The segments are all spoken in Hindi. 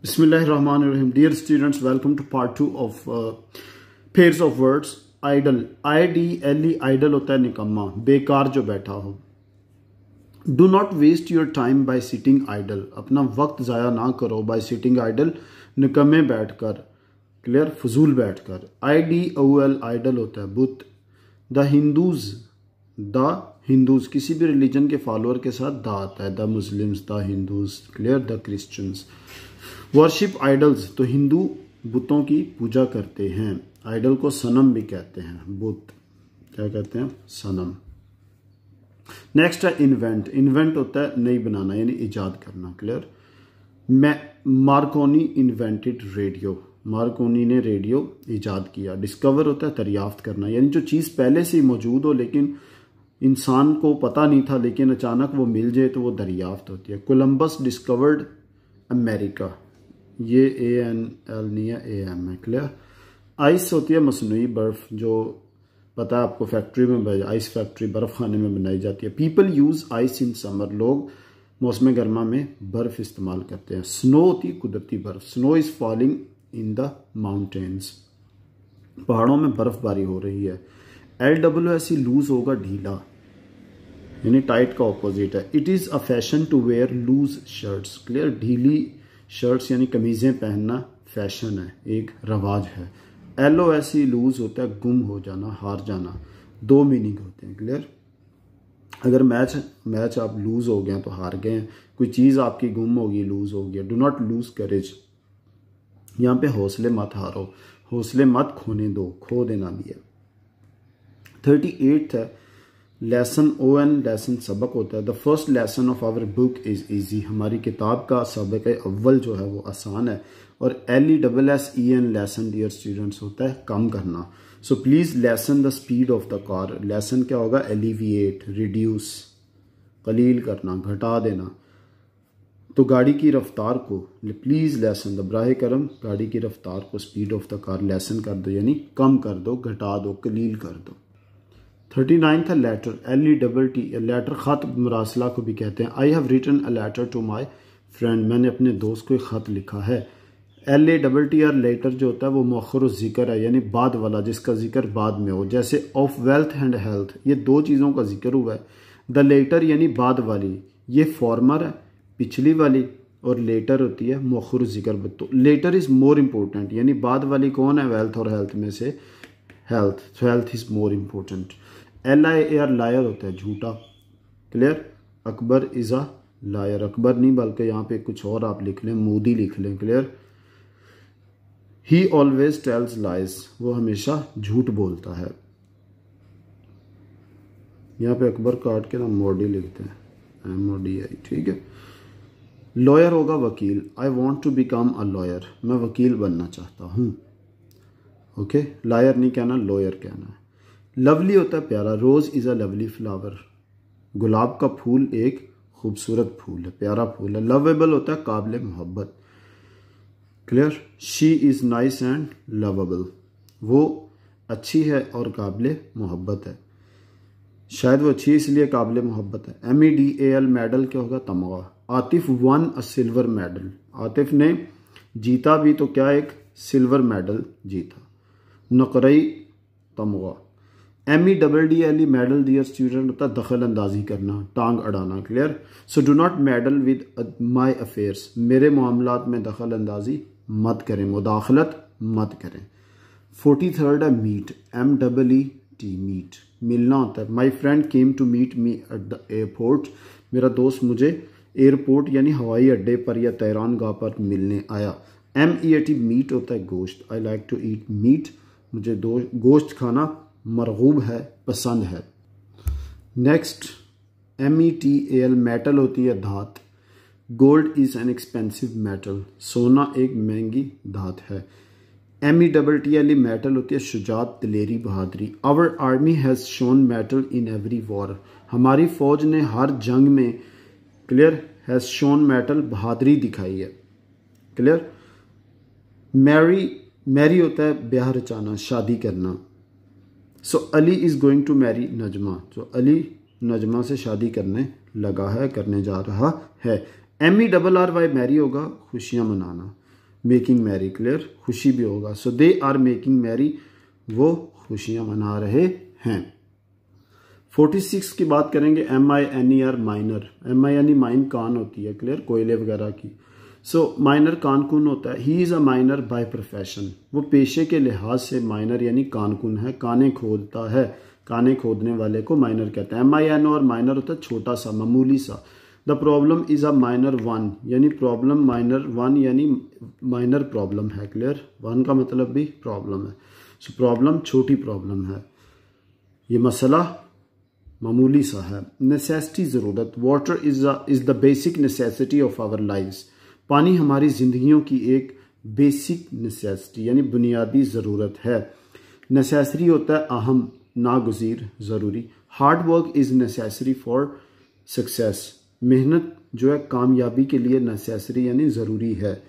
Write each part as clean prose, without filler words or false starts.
Bismillahirrahmanirrahim. Dear students, welcome to part 2 of pairs of words. Idle, IDLE, idle होता है निकम्मा, बेकार जो बैठा हो. Do not waste your time by sitting idle. अपना वक्त ज़ाया ना करो by sitting idle, निकम्मे बैठकर, क्लियर, फजूल बैठकर. IDOL, idle होता है बुत. The Hindus, किसी भी रिलीजन के फॉलोअर के साथ द आता है. The Muslims, the Hindus, clear, the Christians. Worship idols, तो हिंदू बुतों की पूजा करते हैं. आइडल को सनम भी कहते हैं, बुत क्या कहते हैं, सनम. नेक्स्ट है इन्वेंट. इन्वेंट होता है नई बनाना यानी इजाद करना, clear. Marconi invented radio, Marconi ने रेडियो इजाद किया. डिस्कवर होता है दरियाफ्त करना यानी जो चीज़ पहले से ही मौजूद हो लेकिन इंसान को पता नहीं था लेकिन अचानक वो मिल जाए तो वो दरियाफ्त होती है. कोलंबस डिस्कवर्ड अमेरिका, ये ANL नहीं है, AM है, क्लियर. आइस होती है मसनूई बर्फ, जो पता है आपको फैक्ट्री में, आइस फैक्ट्री बर्फ खाने में बनाई जाती है. People use ice in summer, लोग मौसम गर्मा में बर्फ इस्तेमाल करते हैं. स्नो होती है कुदरती बर्फ. Snow is falling in the mountains, पहाड़ों में बर्फबारी हो रही है. LWSE लूज होगा ढीला यानी टाइट का ऑपोजिट है. It is a fashion to wear loose shirts, clear. ढीली शर्ट्स यानी कमीज़ें पहनना फैशन है, एक रवाज है. LOSE लूज होता है गुम हो जाना, हार जाना. दो मीनिंग होते हैं, क्लियर. अगर मैच आप लूज हो गए तो हार गए हैं. कोई चीज़ आपकी गुम होगी, लूज हो गया. डू नॉट लूज करेज, यहाँ पे हौसले मत हारो, हौसले मत खोने दो, खो देना भी है. 38 है लेसन. ON लेसन सबक होता है. The first lesson of our book is easy, हमारी किताब का सबक अव्वल जो है वो आसान है. और LESSEN लेसन डियर स्टूडेंट्स होता है कम करना. So please lessen the speed of the car. Lessen क्या होगा, एलिविएट, रिड्यूस, कलील करना, घटा देना. तो गाड़ी की रफ्तार को प्लीज़ लेसन द, बराह करम गाड़ी की रफ्तार को, speed of the car lessen कर दो यानी कम कर दो, घटा दो, कलील कर दो. 39 था लेटर. LETT, लेटर ख़त मरासला को भी कहते हैं. I have written a letter to my friend, मैंने अपने दोस्त को एक ख़त लिखा है. LATTR लेटर जो होता है वो मौखर ज़िक्र है यानी बाद वाला, जिसका जिक्र बाद में हो. जैसे ऑफ वेल्थ एंड हेल्थ, ये दो चीज़ों का जिक्र हुआ है. द लेटर यानी बाद वाली, ये फॉर्मर है पिछली वाली, और लेटर होती है मौखर ज़िक्र. तो लेटर इज़ मोर इम्पोर्टेंट यानी बाद वाली कौन है, वेल्थ और हेल्थ में से हेल्थ, तो health is more important. LIAR liar होता है झूठा, clear. Akbar is a liar, Akbar नहीं बल्कि यहाँ पे कुछ और आप लिख लें, मोदी लिख लें, clear. He always tells lies, वो हमेशा झूठ बोलता है. यहाँ पे अकबर काट के ना मोडी लिखते हैं, MODI, ठीक है. लॉयर होगा वकील. I want to become a lawyer, मैं वकील बनना चाहता हूँ. ओके, लायर नहीं कहना, लॉयर कहना है. लवली होता है प्यारा. Rose is a lovely flower, गुलाब का फूल एक खूबसूरत फूल है, प्यारा फूल है. लवेबल होता है काबिल मोहब्बत, clear. She is nice and lovable, वो अच्छी है और काबिल मोहब्बत है. शायद वो अच्छी है इसलिए काबिल मोहब्बत है. MEDAL मेडल क्या होगा, तमगा. Atif won a silver medal, Atif ने जीता भी तो क्या, एक सिल्वर मेडल जीता. नकरई तमगा. MEDDLE मेडल डियर स्टूडेंट होता है दखल अंदाजी करना, टांग अड़ाना, clear. So do not meddle with my affairs, मेरे मामलात में दखल अंदाजी मत करें, मुदाखलत मत करें. 43 है मीट. MEET, मीट, मिलना होता है. My friend came to meet me at the airport, मेरा दोस्त मुझे एयरपोर्ट यानी हवाई अड्डे पर या तैरान गाह पर मिलने आया. MEAT मीट होता है गोश्त. I like to eat meat, मुझे गोश्त खाना मरगूब है, पसंद है. नेक्स्ट METAL मेटल होती है धात. Gold is an expensive metal, सोना एक महंगी धात है. METTLE मेटल होती है शुजात, दिलेरी, बहादुरी. Our army has shown mettle in every war, हमारी फ़ौज ने हर जंग में, क्लियर, हैज़ शोन मेटल, बहादुरी दिखाई है, क्लियर. मैरी होता है ब्याह रचाना, शादी करना. So Ali is going to marry Najma, तो अली नजमा से शादी करने लगा है, करने जा रहा है. MERRY मैरी होगा खुशियाँ मनाना. मेकिंग मैरी, क्लियर, खुशी भी होगा। So they are making merry, वो खुशियां मना रहे हैं। 46 की बात करेंगे, MINER माइनर, MINE माइन कान होती है, क्लियर, कोयले वगैरह की। सो माइनर कानकुन होता है। He is a miner by profession, वो पेशे के लिहाज से माइनर यानी कानकुन है, काने खोदता है, काने खोदने वाले को माइनर कहते हैं। MIN और माइनर होता है छोटा सा, मामूली सा। The problem is a minor one, यानी प्रॉब्लम माइनर वन यानी माइनर प्रॉब्लम है, क्लियर, वन का मतलब भी प्रॉब्लम है। सो प्रॉब्लम छोटी प्रॉब्लम है, ये मसला मामूली सा है। नेसेसिटी ज़रूरत, water is the basic necessity of our lives, पानी हमारी ज़िंदगियों की एक बेसिक नेसेसिटी यानी बुनियादी ज़रूरत है। नेसेसरी होता है अहम, नागुज़ीर, ज़रूरी। Hard work is necessary for success, मेहनत जो है कामयाबी के लिए नेसेसरी यानी ज़रूरी है।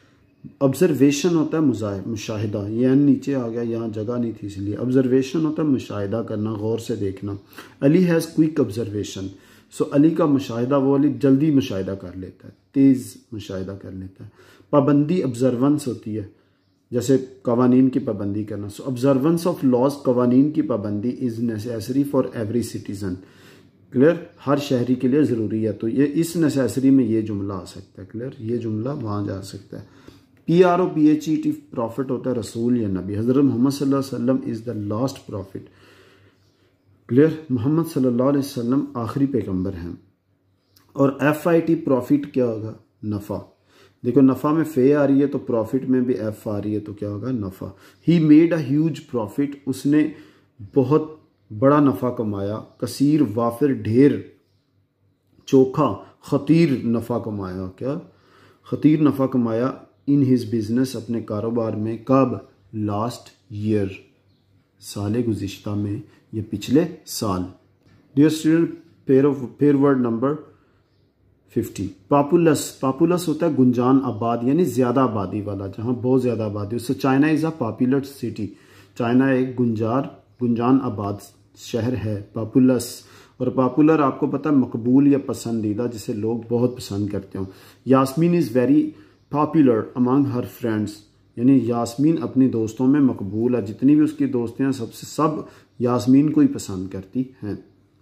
ऑब्जर्वेशन होता है मुशाहिदा, यह नीचे आ गया, यहाँ जगह नहीं थी इसलिए। ऑब्जर्वेशन होता है मुशाहिदा करना, गौर से देखना। Ali has quick observation, so Ali का मुशाहिदा, वो अली जल्दी मुशाहिदा कर लेता है, तेज़ मुशाहिदा कर लेता है। पाबंदी ऑब्जर्वेंस होती है, जैसे कवानीन की पाबंदी करना। सो ऑब्जर्वेंस ऑफ लॉज, कवानीन की पाबंदी is necessary for every citizen, clear, हर शहरी के लिए ज़रूरी है। तो ये इस नेसेसरी में ये जुमला आ सकता है, क्लियर, ये जुमला वहाँ जा सकता है। PROPHET प्रॉफिट होता है रसूल या नबी। हज़रत मोहम्मद सल्लल्लाहु अलैहि वसल्लम is the last prophet, clear, Muhammad सल्लल्लाहु अलैहि वसल्लम आखिरी पैगंबर हैं। और FIT प्रॉफिट क्या होगा, नफ़ा। देखो नफ़ा में फे आ रही है तो प्रॉफिट में भी F आ रही है, तो क्या होगा, नफ़ा। He made a huge profit, उसने बहुत बड़ा नफ़ा कमाया। कसीर, वाफिर, ढेर, चोखा, खतीर नफ़ा कमाया, क्या, खतीर नफ़ा कमाया। इन हिज बिजनेस, अपने कारोबार में। कब, लास्ट ईयर, साल गुज़िश्ता में, ये पिछले साल। Dear student, pair word number 50। Populous, populous होता है गुंजान आबाद यानी ज़्यादा आबादी वाला, जहाँ बहुत ज़्यादा आबादी। उससे China is a popular city, China एक गुंजान आबाद शहर है, पॉपुलस। और पॉपुलर आपको पता है मकबूल या पसंदीदा, जिसे लोग बहुत पसंद करते हो। Yasmeen is very popular among her friends, यानी यास्मीन अपने दोस्तों में मकबूल है, जितनी भी उसकी दोस्तें हैं सब यास्मीन को ही पसंद करती हैं।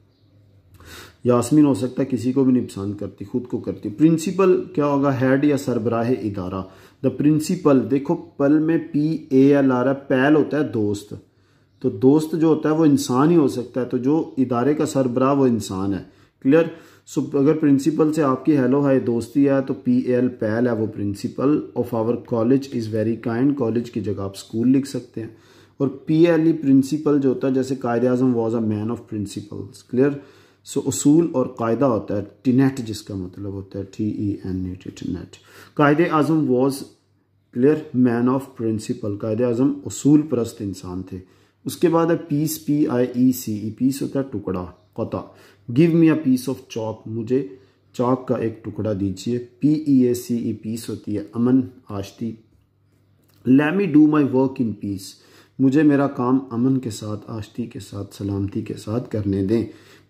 यास्मीन हो सकता है किसी को भी नहीं पसंद करती, खुद को करती। प्रिंसिपल क्या होगा, हेड या सरबराह इदारा। द प्रिंसिपल, देखो पल में PAL आ रहा है, पैल होता है दोस्त, तो दोस्त जो होता है वो इंसान ही हो सकता है, तो जो इदारे का सरबराह वो इंसान है, क्लियर। सो अगर प्रिंसिपल से आपकी हेलो हाय दोस्ती है तो PAL पैल है, वो principal of our college is very kind, college की जगह आप स्कूल लिख सकते हैं। और PLE प्रिंसिपल जो होता है, जैसे Quaid-e Azam was a man of principles, clear. So उसूल और कायदा होता है टिनेट, जिसका मतलब होता है TENET, tenet. Quaid-e Azam was, clear, man of principle, Quaid-e Azam उसूल परस्त इंसान थे। उसके बाद है पीस, PIECE, पीस होता है टुकड़ा, कता। Give me a piece of chalk, मुझे चॉक का एक टुकड़ा दीजिए। PEACE, पीस होती है अमन, आश्ती। Let me do my work in peace, मुझे मेरा काम अमन के साथ, आश्ती के साथ, सलामती के साथ करने दें।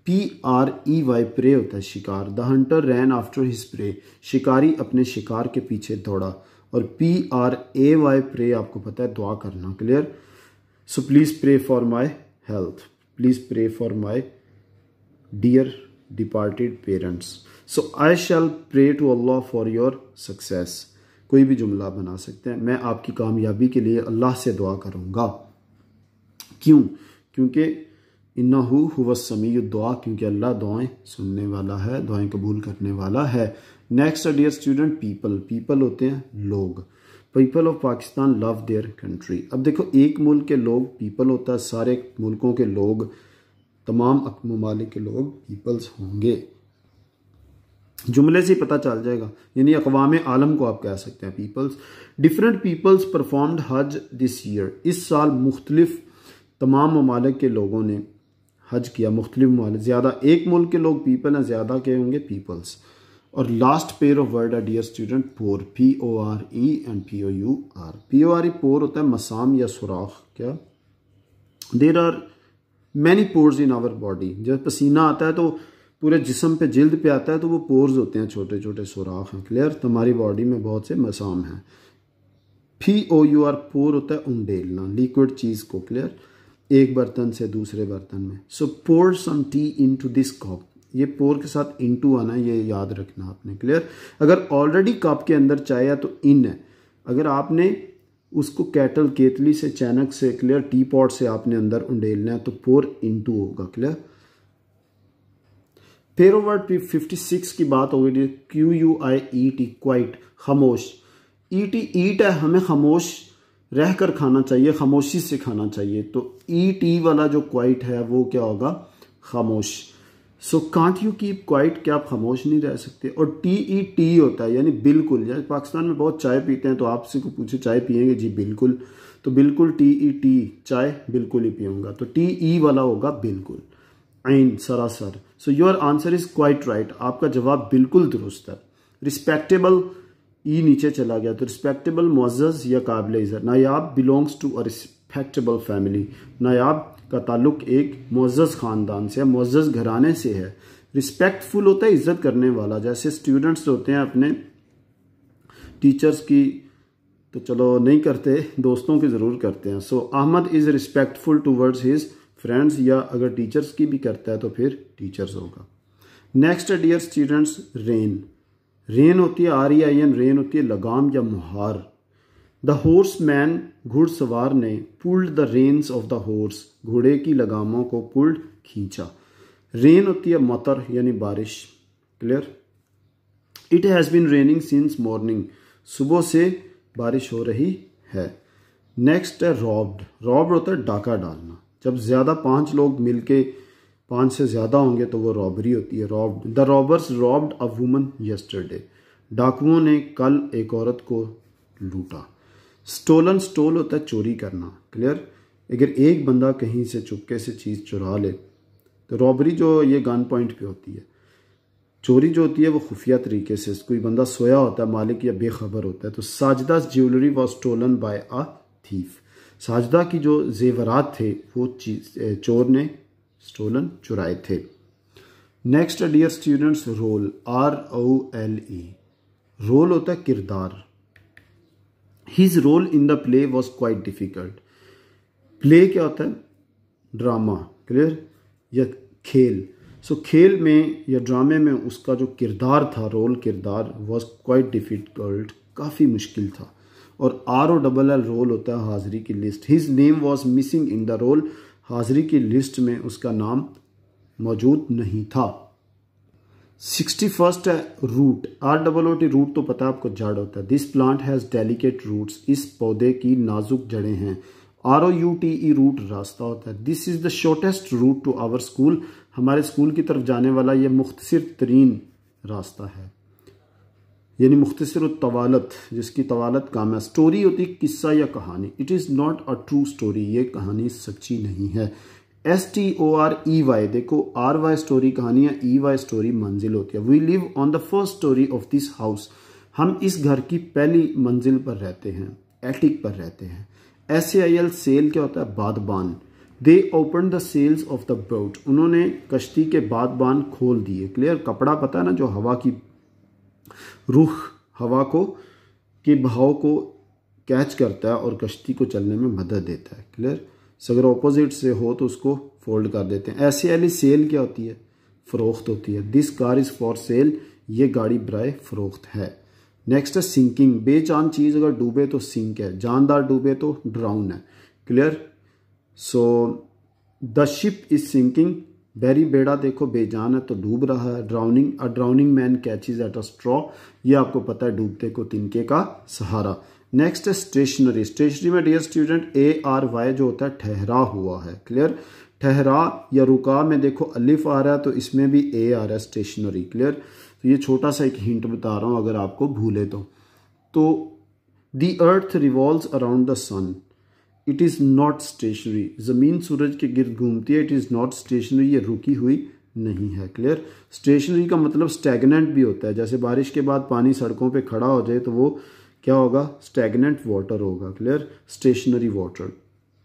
PREY, प्रे होता है शिकार। The hunter ran after his prey, शिकारी अपने शिकार के पीछे दौड़ा। और PRAY, प्रे आपको पता है दुआ करना, clear. So please pray for my health, please pray for my dear departed parents. So I shall pray to Allah for your success, कोई भी जुमला बना सकते हैं। मैं आपकी कामयाबी के लिए अल्लाह से दुआ करूँगा। क्यों, क्योंकि इन्नहु हुवा समीउ दुआ, क्योंकि अल्लाह दुआएं सुनने वाला है, दुआएं कबूल करने वाला है। Next dear student, people, people होते हैं लोग। People of Pakistan love their country. अब देखो एक मुल्क के लोग पीपल होता है, सारे मुल्कों के लोग, तमाम ममालिक के लोग पीपल्स होंगे। जुमले से पता चल जाएगा, यानी अक़वाम आलम को आप कह सकते हैं पीपल्स। डिफरेंट पीपल्स परफॉर्म्ड हज दिस ईयर, इस साल मुख्तलिफ तमाम ममालिक के लोगों ने हज किया। मुख्तलिफ ममालिक, ज़्यादा एक मुल्क के लोग पीपल हैं, ज़्यादा के होंगे पीपल्स। और लास्ट पेयर ऑफ वर्ड है dear student, pore, PORE and POUR। PORE pore होता है मसाम या सुराख, क्या। There are many pores in our body, जब पसीना आता है तो पूरे जिस्म पे, जिल्द पे आता है तो वो पोर्स होते हैं, छोटे छोटे सुराख हैं, क्लियर। तुम्हारी बॉडी में बहुत से मसाम हैं। POUR पोर होता है उंडेलना, लिक्विड चीज़ को, क्लियर, एक बर्तन से दूसरे बर्तन में। So pour some tea into this cup, ये पोर के साथ इनटू आना है, ये याद रखना आपने, क्लियर। अगर ऑलरेडी कप के अंदर चाय है तो इन है, अगर आपने उसको कैटल केतली से, चैनक से, क्लियर, टी पॉट से आपने अंदर उंडेलना है तो पोर इनटू होगा, क्लियर। पेरोवर्ड 56 की बात हो गई, QUIET, क्वाइट, खामोश। ईट है, हमें खामोश रहकर खाना चाहिए, खामोशी से खाना चाहिए, तो ET वाला जो क्वाइट है वो क्या होगा, खामोश। So can't you keep quiet, क्या आप खामोश नहीं रह सकते। और TET होता है यानी बिल्कुल, जैसे पाकिस्तान में बहुत चाय पीते हैं तो आपसे को पूछे चाय पियेंगे, जी बिल्कुल, तो बिल्कुल TET, चाय बिल्कुल ही पीऊँगा, तो TE वाला होगा बिल्कुल, आइन, सरासर। So your answer is quite right, आपका जवाब बिल्कुल दुरुस्त है। रिस्पेक्टेबल, नीचे चला गया, तो रिस्पेक्टेबल मुअज़्ज़ज़ या काबिल इज़्ज़त। Nayab belongs to a respectable family, Nayab का ताल्लुक एक मुअज़्ज़ज़ ख़ानदान से है, मुअज़्ज़ज़ घराने से है। रिस्पेक्टफुल होता है इज़्ज़त करने वाला, जैसे स्टूडेंट्स होते हैं अपने टीचर्स की तो चलो नहीं करते, दोस्तों की ज़रूर करते हैं। So Ahmad is respectful towards his friends, या अगर टीचर्स की भी करता है तो फिर टीचर्स होगा। नेक्स्ट है डियर स्टूडेंट्स, रेन। रेन होती है REIN, रेन होती है लगाम या मुहार। द हॉर्स मैन, घुड़सवार ने, pulled the reins of the horse, घोड़े की लगामों को पुल्ड, खींचा। रेन होती है मतर यानी बारिश, क्लियर। It has been raining since morning, सुबह से बारिश हो रही है। नेक्स्ट है रॉब्ड। रॉब्ड होता है डाका डालना, जब ज़्यादा 5 लोग मिलके 5 से ज़्यादा होंगे तो वो रॉबरी होती है, robbed. The robbers robbed a woman yesterday, डाकुओं ने कल एक औरत को लूटा। स्टोलन, स्टोल होता है चोरी करना, क्लियर। अगर एक बंदा कहीं से चुपके से चीज़ चुरा ले तो रॉबरी जो ये गन पॉइंट पे होती है, चोरी जो होती है वो खुफिया तरीके से, कोई बंदा सोया होता है, मालिक या बेखबर होता है। तो Sajida's jewellery was stolen by a thief, Sajida की जो जेवरात थे वो चीज चोर ने स्टोलन, चुराए थे। Next dear students, role, ROLE। Role होता है किरदार। His role in the play was quite difficult. Play क्या होता है, ड्रामा, क्लियर, या खेल। सो खेल में या ड्रामे में उसका जो किरदार था, रोल किरदार, वॉज क्वाइट डिफिकल्ट, काफ़ी मुश्किल था। और ROLL रोल होता है हाजिरी की list. His name was missing in the roll, हाजिरी की लिस्ट में उसका नाम मौजूद नहीं था। 61 है रूट, ROOT, रूट तो पता है आपको, जड़ होता है। This plant has delicate roots, इस पौधे की नाजुक जड़ें हैं। ROUTE, रूट रास्ता होता है। This is the shortest route to our school, हमारे स्कूल की तरफ जाने वाला ये मुख्तसर तरीन रास्ता है, यानी मुख्तसर तवालत, जिसकी तवालत काम है। स्टोरी होती है किस्सा या कहानी। It is not a true story, ये कहानी सच्ची नहीं है। STOREY, देखो RY स्टोरी कहानी है, EY स्टोरी मंजिल होती है। We live on the first story of this house, हम इस घर की पहली मंजिल पर रहते हैं, एटिक पर रहते हैं। SAIL, सेल क्या होता है, बादबान। They open the sails of the boat, उन्होंने कश्ती के बादबान खोल दिए, क्लियर। कपड़ा पता है ना, जो हवा की रुख, हवा को के बहाव को कैच करता है और कश्ती को चलने में मदद देता है, क्लियर। अगर ऑपोजिट से हो तो उसको फोल्ड कर देते हैं। SAIL, सेल क्या होती है, फ़रोख्त होती है। This car is for sale, ये गाड़ी बराए फ़रोख्त है। नेक्स्ट है सिंकिंग, बेजान चीज़ अगर डूबे तो सिंक है, जानदार डूबे तो ड्राउन है, clear. So the ship is sinking, बैरी बेड़ा देखो बेजान है तो डूब रहा है। Drowning, a drowning man catches at a straw, ये आपको पता है डूबते को तिनके का सहारा। नेक्स्ट है स्टेशनरी। स्टेशनरी में डियर स्टूडेंट ARY जो होता है ठहरा हुआ है, क्लियर। ठहरा या रुका में देखो अलिफ आ रहा है तो इसमें भी A आ रहा है, स्टेशनरी, क्लियर। तो ये छोटा सा एक हिंट बता रहा हूँ अगर आपको भूले तो the earth revolves around the sun, it is not stationary, ज़मीन सूरज के गिर्द घूमती है, इट इज़ नॉट स्टेशनरी, ये रुकी हुई नहीं है, क्लियर। स्टेशनरी का मतलब स्टैगनेंट भी होता है, जैसे बारिश के बाद पानी सड़कों पे खड़ा हो जाए तो वो क्या होगा, स्टैगनेंट वाटर होगा, क्लियर, स्टेशनरी वाटर।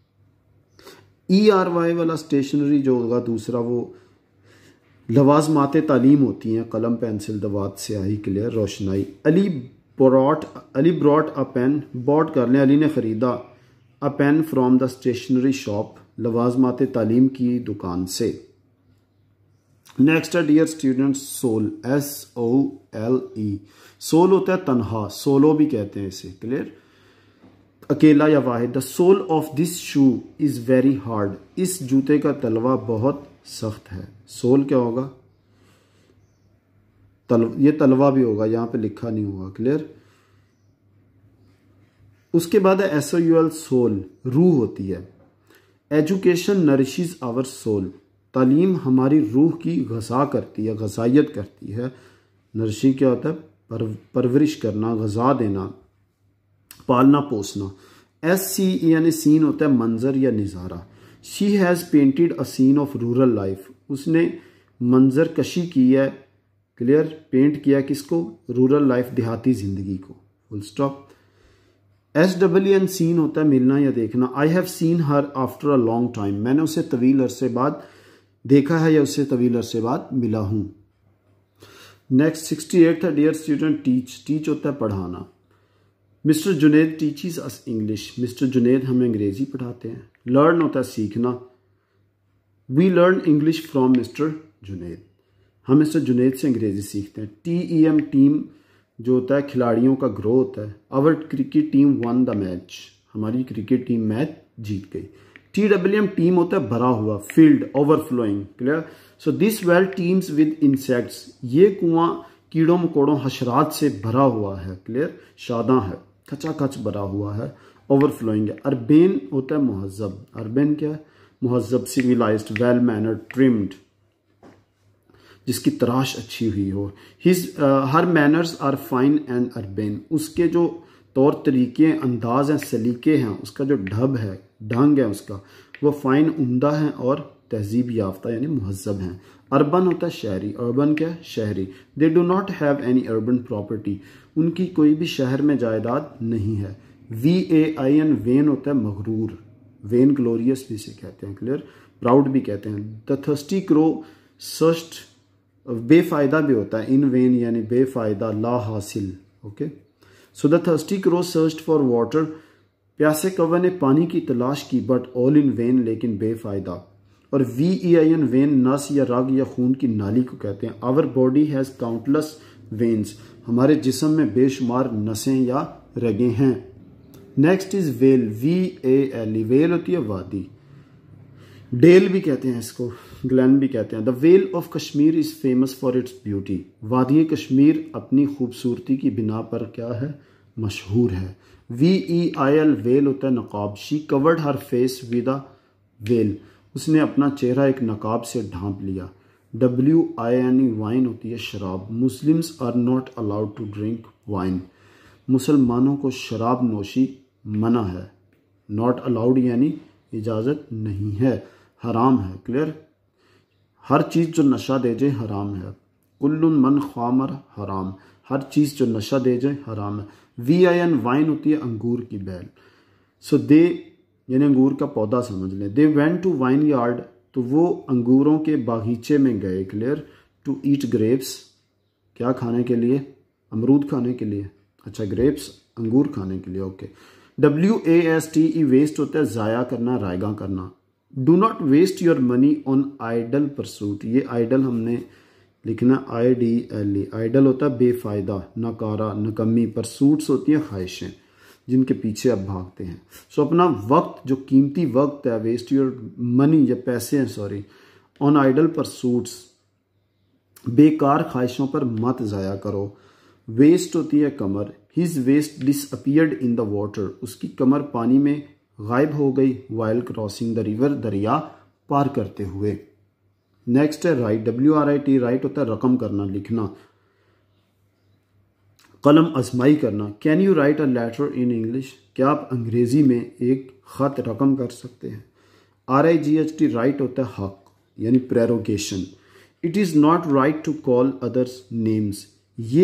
ERY वाला स्टेशनरी जो होगा दूसरा, वो लवाजमात तालीम होती हैं, कलम पेंसिल दवात स्याही, क्लियर, रोशनाई। Ali Ali brought a pen, bought कर लें, अली ने ख़रीदा, a pen from the stationery shop, लवाजमात तालीम की दुकान से। नेक्स्ट है dear students sole, SOLE। Sole होता है तन्हा, सोलो भी कहते हैं इसे, क्लियर, अकेला या वाहिद। The sole of this shoe is very hard, इस जूते का तलवा बहुत सख्त है। सोल क्या होगा, ये तलवा भी होगा, यहाँ पे लिखा नहीं हुआ, क्लियर। उसके बाद है SOUL, सोल, रूह होती है। एजुकेशन नरिशिज आवर सोल, तालीम हमारी रूह की गज़ा करती है, गज़ायत करती है। नरिशी क्या होता है, परवरिश करना, गज़ा देना, पालना पोसना। SCE यानी सीन होता है मंजर या नज़ारा। She has painted a scene of rural life, उसने मंजर कशी की है, क्लियर, पेंट किया किसको, रूरल लाइफ, देहाती ज़िंदगी को, फुल स्टॉप। SWN सीन होता है मिलना या देखना। I have seen her after a long time, मैंने उसे तवील अरसे बाद देखा है या उससे तवील अरसे बाद मिला हूँ। नेक्स्ट 68 है डियर स्टूडेंट टीच होता है पढ़ाना। Mister Juned teaches us English, mister Juned हमें अंग्रेजी पढ़ाते हैं। लर्न होता है सीखना, we learn English from mister Juned, हम मिस्टर जुनेद से अंग्रेजी सीखते हैं। TEM टीम जो होता है खिलाड़ियों का ग्रो होता है। Our cricket team won the match, हमारी क्रिकेट टीम मैच जीत गई। TWM टीम होता है भरा हुआ, filled, overflowing, clear. So this well teems with insects, ये कुआं कीड़ों मकोड़ों हशरात से भरा हुआ है, क्लियर, शादा है, खचाखच भरा हुआ है, ओवरफ्लोइंग है। अर्बेन होता है मुहज्जब, अर्बेन क्या है, मुहज्जब, सिविलाइज्ड, वेल मैनर्ड, ट्रिम्ड, जिसकी तराश अच्छी हुई हो। Her manners are fine and urbane, उसके जो तौर तरीके, अंदाज हैं, सलीके हैं, उसका जो ढब है, ढंग है उसका, वो फाइन, उम्दा है और तहजीब याफ्ता यानी मुहज्जब हैं। अर्बन होता है शहरी, अर्बन क्या है, शहरी। They do not have any urban property, उनकी कोई भी शहर में जायदाद नहीं है। VAIN वेन होता है मगरूर, वेन ग्लोरियस भी से कहते हैं, क्लियर, प्राउड भी कहते हैं। द थर्स्टी क्रो सर्स्ट, बेफायदा भी होता है, इन वेन यानी बेफायदा, ला हासिल, okay. So the thirsty crow searched for water, प्यासे कौवे ने पानी की तलाश की, बट ऑल इन वेन, लेकिन बेफायदा। और VEIN वेन नस या रग या खून की नाली को कहते हैं। Our body has countless veins, हमारे जिस्म में बेशुमार नसें या रगें हैं। Next is vale, VALE, vale होती है वादी, डेल भी कहते हैं इसको, ग्लैन भी कहते हैं। The vale of Kashmir is famous for its beauty, वादी कश्मीर अपनी खूबसूरती की बिना पर क्या है, मशहूर है। VEIL वेल होता है नकाब। She covered her face with a veil, उसने अपना चेहरा एक नकाब से ढांप लिया। WINE वाइन होती है शराब। Muslims are not allowed to drink wine, मुसलमानों को शराब नोशी मना है। नॉट अलाउड यानी इजाज़त नहीं है, हराम है, क्लियर। हर चीज़ जो नशा दे जाए हराम है। कुल्लुन मन ख़ामर हराम, हर चीज़ जो नशा दे जाए हराम है। VIN वाइन होती है अंगूर की बैल। सो दे यानी अंगूर का पौधा समझ लें। They went to vineyard, तो वो अंगूरों के बागीचे में गए, क्लियर। टू ईट ग्रेप्स, क्या खाने के लिए, अमरूद खाने के लिए, अच्छा ग्रेप्स अंगूर खाने के लिए, ओके। WASTE वेस्ट होता है ज़ाया करना, रायगा करना। Do not waste your money on idle pursuit, ये आइडल हमने लिखना IDLE, आइडल होता है बेफायदा, नकारा, नकम्मी। परसूट्स होती हैं ख्वाहिशें जिनके पीछे आप भागते हैं। सो अपना वक्त, जो कीमती वक्त है, वेस्ट योर मनी या पैसे हैं, सॉरी, ऑन आइडल परसूट्स, बेकार ख्वाहिशों पर मत ज़ाया करो। वेस्ट होती है कमर। His waist disappeared in the water, उसकी कमर पानी में गायब हो गई। वाइल क्रॉसिंग द रिवर, दरिया पार करते हुए। नेक्स्ट है राइट, WRIT, राइट होता है रकम करना, लिखना, कलम आजमाई करना। Can you write a letter in English, क्या आप अंग्रेजी में एक ख़त रकम कर सकते हैं। RIGHT, राइट होता है हक यानी prerogative. It is not right to call others names, ये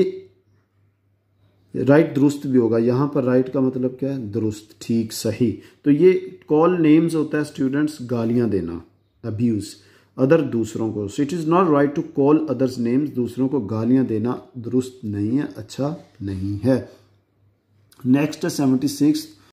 राइट दुरुस्त भी होगा, यहाँ पर राइट का मतलब क्या है, दुरुस्त, ठीक, सही। तो ये कॉल नेम्स होता है स्टूडेंट्स गालियाँ देना, अब्यूज़, अदर दूसरों को। So it is not right to call others names, दूसरों को गालियाँ देना दुरुस्त नहीं है, अच्छा नहीं है। नेक्स्ट 76